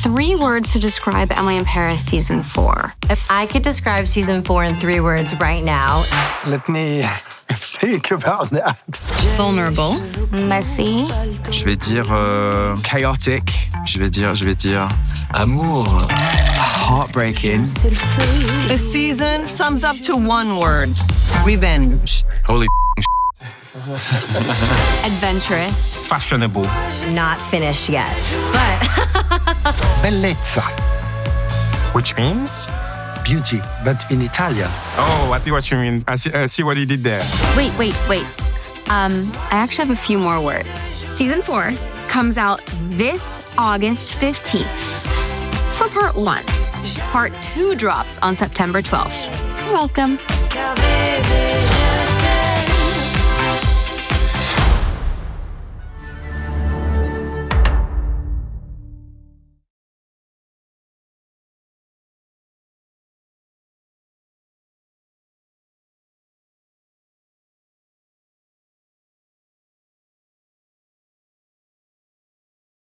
3 words to describe Emily in Paris season 4. If I could describe season 4 in 3 words right now. Let me think about that. Vulnerable. Messy. Je vais dire chaotic. Je vais dire amour. Heartbreaking. The season sums up to 1 word. Revenge. Holy Adventurous. Fashionable. Not finished yet, but Bellezza. Which means? Beauty, but in Italian. Oh, I see what you mean. I see what he did there. Wait. I actually have a few more words. Season 4 comes out this August 15th for part 1. Part 2 drops on September 12th. You're welcome.